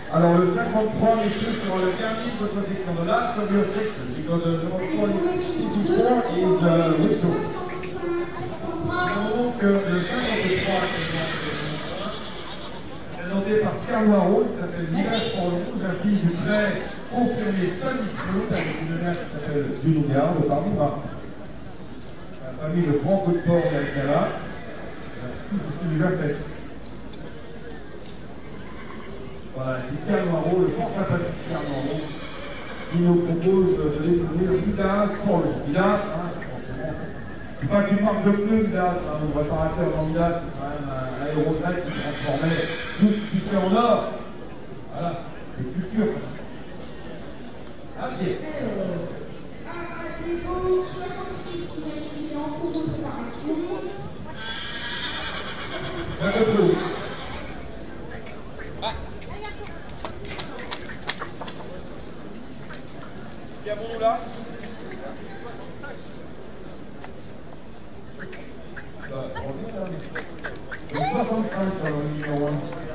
Alors le 53, messieurs, sera le dernier de votre section. The last of your section, because the number 54 is withdrawn. Donc le 53 présenté par Pierre Noirot, qui s'appelle Village Forlon, la fille du très confirmé Stanislau, avec une mère qui s'appelle Dunouga, de Paris, la famille de Franco de Port d'Alcala. C'est déjà fait. Voilà, c'est Pierre Noirot, le fort sympathique Pierre Noirot, qui nous propose de découvrir Village Forlon. Village, c'est pas qu'une marque de pneus, Village, nos réparateurs dans Village, c'est quand même un aérodrome qui transformait tout ce qui fait en or. Voilà, les cultures. Ah, bien. Un dépôt 66, il est en cours de préparation. Un dépôt. Il y a bon là. Le 65 sur le numéro 1.